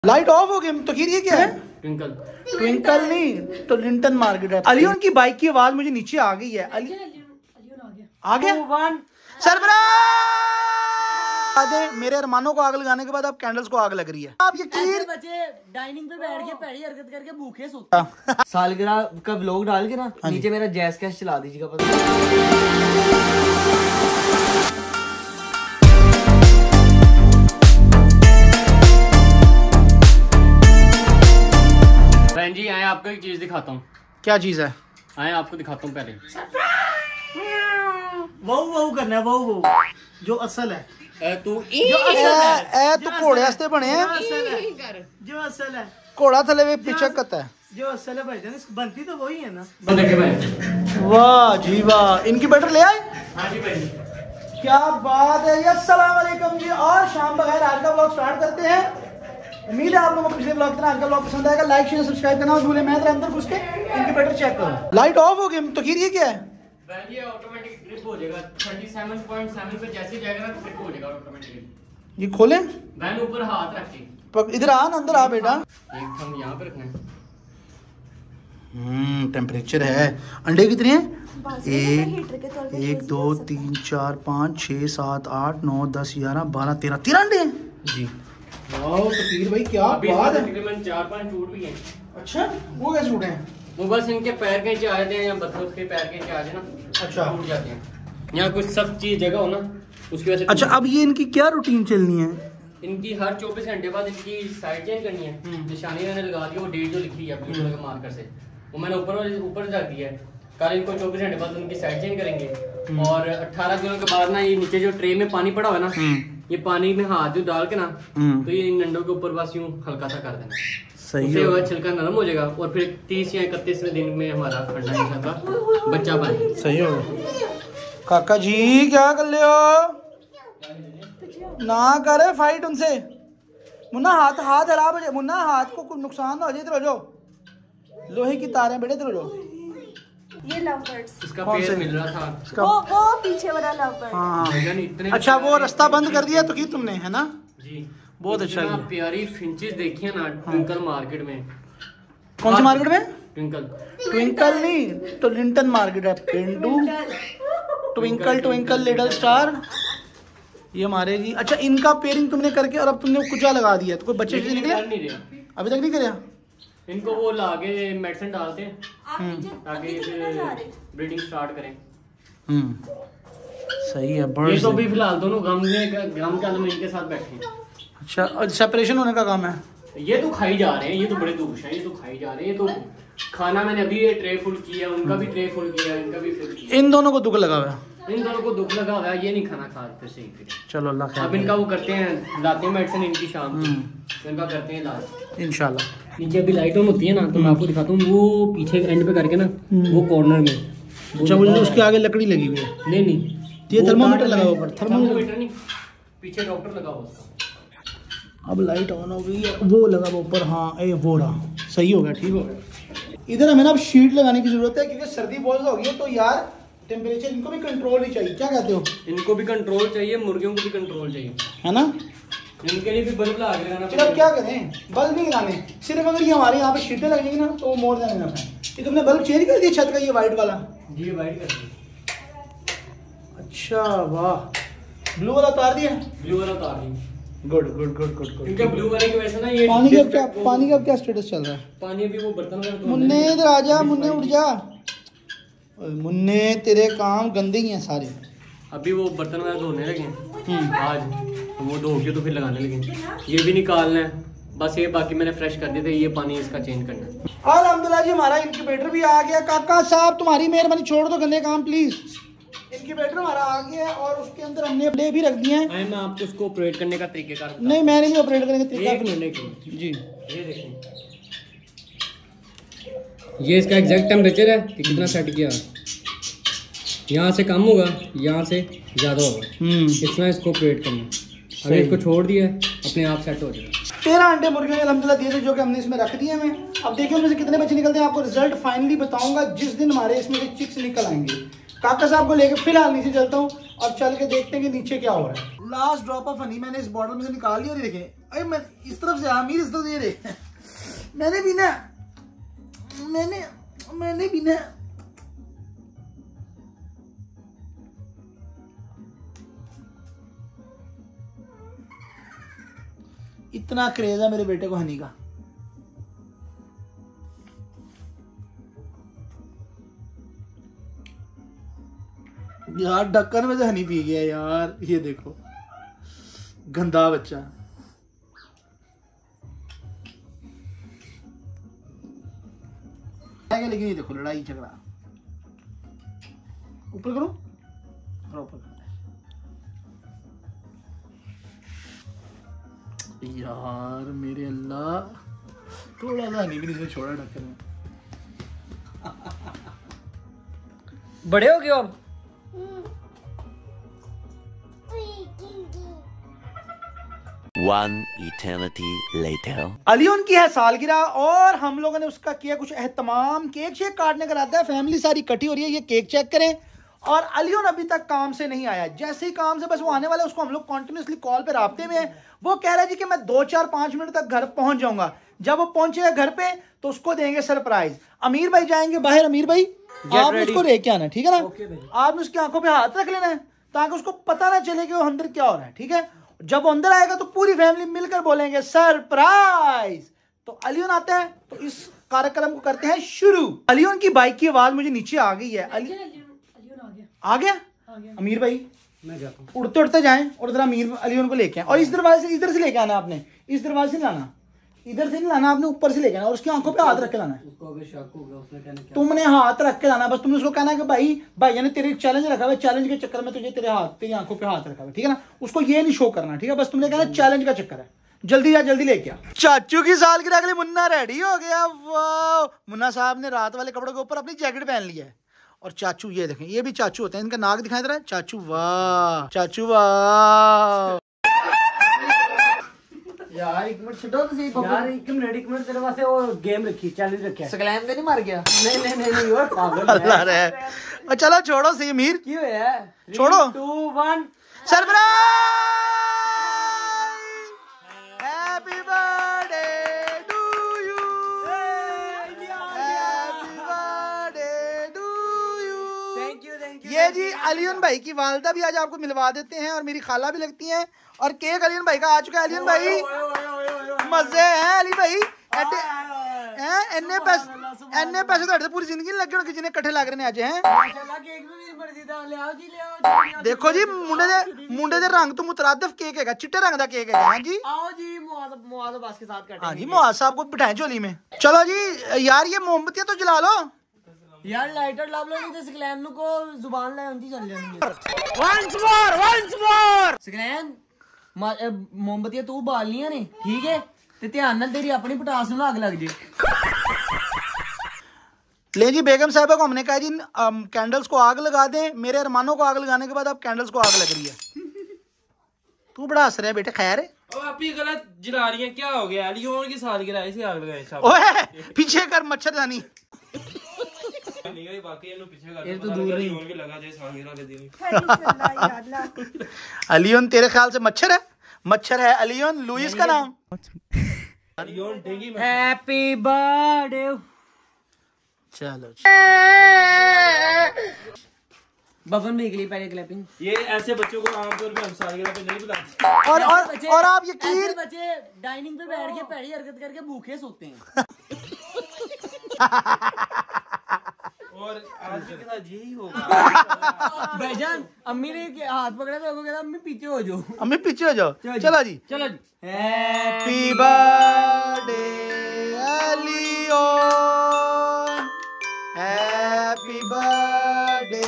Light off हो गई तो ये क्या है? ट्विंकल ट्विंकल नहीं तो लिंटन मार्केट है। अलियोन की बाइक की आवाज मुझे नीचे आ गई है। आ गया सरबराज। मेरे अरमानों को आग लगाने के बाद अब कैंडल्स को आग लग रही है। आप यकीन बच्चे डाइनिंग पे बैठ के पहली हरकत करके भूखे सोते। सालगिरह का व्लॉग डाल के ना नीचे मेरा जैस कैश चला दीजिएगा। बहन जी आए आपको एक चीज दिखाता हूँ। क्या चीज है? आए आपको दिखाता हूँ पहले। वो करना है वो जो असल है तू तो घोड़े वास्ते बने हैं। जो असल है घोड़ा थले वे पिचक है जो असल है भाईजान, बनती तो वही है ना। वाह जी वाह। इनकी बैटर ले आए। हाँ जी भाई क्या बात है। अस्सलाम वालेकुम जी। और शाम बगैर आज का ब्लॉग स्टार्ट करते हैं। उम्मीद है आप लोगों को पिछले ब्लॉग की तरह आज का ब्लॉग पसंद आएगा। लाइक शेयर सब्सक्राइब करना और भूले मैं अंदर घुस के इनकी बैटर चेक करो। लाइट ऑफ हो गई तो ये क्या है? बहन ये ऑटोमेटिक ट्रिप हो जाएगा। 37.7 पे जैसे जाएगा ना ट्रिप हो जाएगा ऑटोमेटिकली। ये खोले बहन ऊपर हाथ रख के इधर आ ना, अंदर आ बेटा। एक थम यहाँ पे रखना है। टेम्परेचर है। अंडे कितने हैं? 1 2 3 4 5 6 7 8 9 10 11 12 13 अंडे हैं जी। वाह तकीर भाई क्या बात है। तकरीबन 4-5 टूट भी हैं। अच्छा वो कैसे टूटे हैं? वो बस इनके पैर के नीचे आ जाते हैं या बतख के पैर के नीचे आ जाए ना। अच्छा टूट जाते हैं। यहाँ कुछ सख्त चीज जगह हो ना उसकी वजह से। अच्छा अब ये इनकी क्या रूटीन चलनी है? इनकी हर 24 घंटे बाद इनकी साइड चेंज करनी है। निशानी मैंने लगा दी, वो डेट जो लिखी है ब्लू कलर के मार्कर से, वो मैंने ऊपर रख दिया है। कल इनको 24 घंटे बाद उनकी साइड चेंज करेंगे। और 18 दिनों के बाद ना ये नीचे जो ट्रे में पानी पड़ा हुआ है ना, ये पानी में हाथ जो डाल के ना तो ये इन अंडों के ऊपर बस यूं हल्का सा कर देना। सही होगा, छिलका नरम हो जाएगा और फिर 30 या 31वें दिन में हमारा अंडा इंशाल्लाह बच्चा बने। सही होगा। काका जी क्या कर ले हो? ना करे फाइट उनसे। मुन्ना हाथ हरा बजे। मुन्ना हाथ को कुछ नुकसान ना हो जाए। इधर हो जाओ। लोहे की तारें बेटे इधर हो जाओ। ये लव बर्ड्स इसका पेड़ मिल रहा था वो पीछे वाला लव बर्ड। हाँ अच्छा वो रास्ता बंद कर दिया तो की तुमने है ना जी। बहुत अच्छा किया। प्यारी फिंचेस देखी है ना ट्विंकल मार्केट में। कौन सी मार्केट में? ट्विंकल नहीं तो लिंटन मार्केट है। पिंडू ट्विंकल लिटिल स्टार ये हमारे जी। अच्छा इनका पेयरिंग तुमने करके और अब तुमने कुछ लगा दिया तो कोई बच्चे निकले? अभी तक नहीं करे। इनको वो लागे मेडिसिन डालते हैं ताकि ब्रीडिंग स्टार्ट करें। सही है। ये तो भी फिलहाल दोनों गम के आलम इनके साथ बैठे हैं। अच्छा और सेपरेशन होने का काम है। ये तो खाई जा रहे हैं, ये तो बड़े दूष है, ये तो खाई जा रहे हैं। ये तो खाना मैंने अभी ये ट्रे फुल किया, उनका भी ट्रे फुल किया, इनका भी फुल किया। इन दोनों को दुख लगा हुआ है। इन दोनों को दुख लगा हुआ है, ये नहीं खाना खाते सही। चलो अल्लाह खैर। अब इनका वो करते हैं, लाते हैं मेडिसिन इनकी शाम को, इनका करते हैं इलाज इंशाल्लाह। नीचे अभी लाइट ऑन होती है ना तो मैं आपको दिखाता हूँ। वो पीछे एंड पे करके ना वो कॉर्नर में। अच्छा मुझे उसके आगे लकड़ी लगी हुई है। नहीं ये थर्मोमीटर लगा हुआ ऊपर। थर्मोमीटर नहीं, पीछे डॉक्टर लगा हुआ उसका। अब लाइट ऑन हो गई है। वो लगा हुआ ऊपर। हाँ ये वो रहा। सही हो गया, ठीक हो गया। इधर हमें ना अब शीट लगाने की जरूरत है क्योंकि सर्दी बहुत हो गई है। तो यार टेम्परेचर इनको भी कंट्रोल ही चाहिए। क्या कहते हो? इनको भी कंट्रोल चाहिए, मुर्गियों को भी कंट्रोल चाहिए, है ना? इनके लिए भी बल्ब लगा के लगाना। चलो क्या करें, बल्ब नहीं लगाने। सिर्फ अगर ये हमारे यहाँ पे शीटें लगेंगी ना तो मोर देने ना पाए। ये तुमने बल्ब चेंज कर दिया छत का, ये वाइट वाला? जी वाइट कर दिया। अच्छा वाह। ब्लू वाला उतार दिया? ब्लू वाला उतार दिया। गुड। क्योंकि ब्लू वाले की वजह से ना ये पानी का क्या स्टेटस चल रहा है? पानी अभी वो बर्तन में। मुन्ने इधर आ जा। मुन्ने उठ जा। मुन्ने तेरे काम गंदे ही हैं सारे। अभी वो बर्तन वगैरह धोने लगे हैं आज, वो धो के तो फिर लगाने लगे। ये भी निकालना है बस, ये बाकी मैंने फ्रेश कर दिए थे। ये पानी इसका चेंज करना है। अल्हम्दुलिल्लाह जी हमारा इंक्यूबेटर भी आ गया। काका साहब तुम्हारी मेहरबानी, छोड़ दो गंदे काम प्लीज। इंक्यूबेटर हमारा आ गया है और उसके अंदर हमने प्ले भी रख दिए हैं। मैं आपको उसको ऑपरेट करने का तरीकेकार नहीं मैंने नहीं ऑपरेट करने का तरीका। एक मिनट जी। ये देखें, ये इसका एग्जैक्ट टेम्परेचर है कि कितना सेट किया। यहाँ से कम होगा, यहाँ से ज़्यादा होगा। इतना इसको ऑपरेट करना। अगर इसको छोड़ दिया अपने आप सेट हो जाएगा। 13 अंडे मुर्गियों ने अल्हम्दुलिल्लाह दिए थे जो कि हमने इसमें रख दिए हैं। अब देखिए उनमें से कितने बच्चे निकलते हैं। आपको रिजल्ट फाइनली बताऊंगा जिस दिन हमारे इसमें से चिक्स निकल आएंगे। काका साहब को लेकर फिलहाल नीचे चलता हूँ और चल के देखते हैं कि नीचे क्या हो रहा है। लास्ट ड्रॉप ऑफ हनी मैंने इस बॉटल में से निकाल लिया। देखें अरे मैं इस तरफ से आमिर इस तरफ से रे मैंने भी ना मैंने भी ना इतना क्रेज है मेरे बेटे को हनी का। यार ढक्कन में से हनी पी गया यार, ये देखो गंदा बच्चा। लेकिन ये देखो लड़ाई झगड़ा, ऊपर करो ऊपर करो। यार मेरे अल्लाह, थोड़ा सा हनी भी नहीं छोड़ा ढक्कन में। बड़े हो गए अब। One eternity later. अलियोन की है सालगिरह और हम लोगों ने उसका किया कुछ एहतमाम। केक शेक काटने का रहता है, फैमिली सारी इकट्ठी हो रही है। ये केक चेक करें। और अलियोन अभी तक काम से नहीं आया, जैसे ही काम से बस वो आने वाला है, उसको हम लोग कॉन्टिन्यूसली कॉल पे राब्ते में है। वो कह रहा है जी कि मैं 2-4-5 मिनट तक घर पहुंच जाऊंगा। जब वो पहुंचेगा घर पे तो उसको देंगे सरप्राइज। अमीर भाई जाएंगे बाहर। अमीर भाई आपने उसको लेके आना है, ठीक है ना? आपने उसकी आंखों पे हाथ रख लेना है ताकि उसको पता ना चले कि वो अंदर क्या हो रहा है, ठीक है? जब वो अंदर आएगा तो पूरी फैमिली मिलकर बोलेंगे सरप्राइज। तो अलियोन आता है तो इस कार्यक्रम को करते हैं शुरू। अलियोन की बाइक की आवाज मुझे नीचे आ गई है। आ गया अमीर भाई, मैं जाता हूँ। उड़ते उड़ते जाएं और जरा अमीर अलियोन को लेके आए। और इस दरवाजे से, इधर से लेके आना आपने, इस दरवाजे से नहीं लाना, इधर से नहीं लाना आपने, ऊपर से लेके आना और उसकी आंखों पे हाथ रख के लाना है। उसको अगर शक होगा उसने कहना क्या? तुमने हाथ रख के लाना, बस तुमने उसको कहना है कि भाई ने तेरे चैलेंज रखा हुआ है, चैलेंज के चक्कर में तुझे तेरी आंखों पे हाथ रखा हुआ है, ठीक है ना? उसको ये नहीं शो करना, ठीक है? बस तुमने कहना चैलेंज का चक्कर है। जल्दी जा, जल्दी लेके आ। चाचू की सालगिरह के लिए मुन्ना रेडी हो गया। वाह, मुन्ना साहब ने रात वाले कपड़ों के ऊपर अपनी जैकेट पहन ली है। और चाचू ये देखें, ये भी चाचू होते हैं, इनका नाक दिखाई दे रहा है। चाचू वाह, चाचू वाह। यार एक मिनट छो तो सही यार एक मिनट तेरे वास्ते वो गेम रखी, चैलेंज रखा है। सकलैन तो नहीं मर गया? नहीं और पागल अल्लाह रे। और चलो छोड़ो सही अमीर, क्यों है? छोड़ो। 2 1 surprise, happy birthday to you, happy birthday to you. Thank you ये जी अलियन भाई की वालदा भी आज आपको मिलवा देते हैं और मेरी खाला भी लगती हैं। और केक अलियन भाई का आ चुका है। अलियन भाई मजे हैं अली भाई, एने पैसे तो पूरी जिंदगी लगे होंगे जिन्हें कट्ठे लग रहे हैं आज हैं। देखो जी मुंडे दे रंग तो मुतरादिफ केक है, चिट्टे रंग का केक है जी। आओ जी मुआज़ अब्बास के साथ काटेंगे। हाँ जी, मुआज़ साहब को बिठाएं झोली में। चलो जी यार ये मोमबत्तियां तो जला लो यार, लाइटर ला लो नहीं तो सकलैन को जुबान ले उनकी चल जानी है। Once more. सकलैन मोमबत्तियां तू बालनियां ने, ठीक है? ते ध्यान नाल तेरी अपनी पटास नूं अग लग जे। ले जी बेगम साहबा को हमने कहा जी कैंडल्स को आग लगा दें। मेरे अरमानों को आग लगाने के बाद अब कैंडल्स को आग लग रही है। तू बड़ा हंस रहा है बेटे, खैर है? आप ही गलत जला रही हैं, क्या हो गया? अलियोन की सालगिरह ऐसे आग लगाए साहब। ओए पीछे कर मच्छरदानी। नहीं गई बाकी इन्हों पीछे कर। ये तो दूर नहीं अलियोन भी लगा दे सालगिरह के दिन। अलियोन तेरे ख्याल से मच्छर है? मच्छर है अलियोन, लुइस का नाम। अलियोन डेंगी में। Happy birthday. चलो बबन भी के लिए पहले क्लैपिंग। ये ऐसे बच्चों को आमतौर पे हम सालगिरह पे नहीं बुलाते। और आप यकीन, ऐसे बच्चे डाइनिंग पे बैठ के पैड़ी हरकत करके भूखे सोते हैं। और आज के साथ यही होगा। भाईजान अम्मी ने हाथ पकड़ा तो कहता अम्मी पीछे हो जाओ। अम्मी पीछे हो जाओ। चलो जी, चलो जी। Happy birthday Aliyan, happy birthday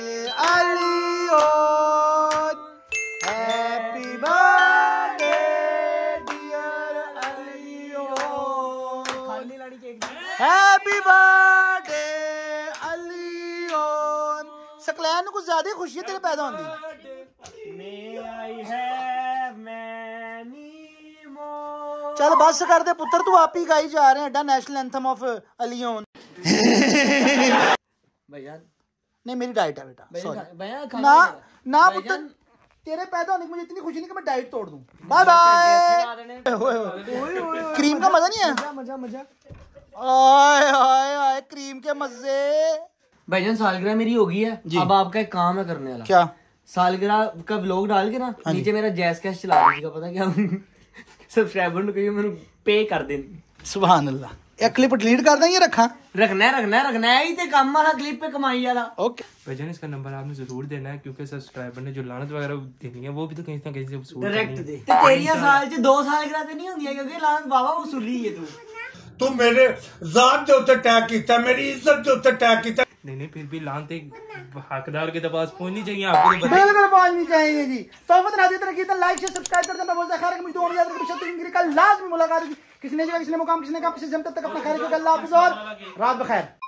Aliyan, happy birthday dear Aliyan, खाली लाड़ी cake. Happy birthday Aliyan. Saqlain को ज्यादा खुशी है तेरे पैदा होने दी। चल बस कर दे पुत्र, तू आप ही गाई जा रहे हैं एडा नेशनल एंथम ऑफ अलियोन। भैया नहीं मेरी डाइट है बेटा, सॉरी भैया ना ना पुत्र, तेरे पैदा होने की मुझे इतनी खुशी नहीं कि मैं डाइट तोड़ दूं। Bye bye. क्रीम का मजा नहीं है? मजा मजा। आय आय आय क्रीम के मजे। भाईजान सालगिरह मेरी हो गई है, अब आपका एक काम है करने वाला। क्या? सालगिरह का व्लॉग डाल के ना नीचे मेरा जैस कैश चला दीजिएगा, पता क्या सब्सक्राइबर को कहिए मैंने पे कर देन। सुभान अल्लाह। एक क्लिप डिलीट कर दें ये रखा? रखना है ही ते काम है क्लिप पे कमाई वाला। ओके भाईजान इसका नंबर आपने जरूर देना है क्योंकि सब्सक्राइबर ने जो लानत वगैरह देनी है वो भी तो कहीं ना कहीं से वसूल डायरेक्ट करनी दे। है। ते तेरी साल च 2 सालगिरह ते नहीं होंदी क्योंकि लानत बाबा वसूली है तू मेरे जात दे उत्ते अटैक कीता, मेरी इज्जत दे उत्ते अटैक कीता। नहीं फिर भी लानत एक हकदार के पास पहुंचनी चाहिए आपको तो बिल्कुल पहुंचनी चाहिए जी। तो लाइक शेयर सब्सक्राइब कर देना। बोलता खैर मुझे दुआ याद रखो, कल लाजमी मुलाकात होगी। किसने जगह किसने मुकाम किसने काम किसी से तब तक अपना खैर अल्लाह हाफिज़ और रात बखैर।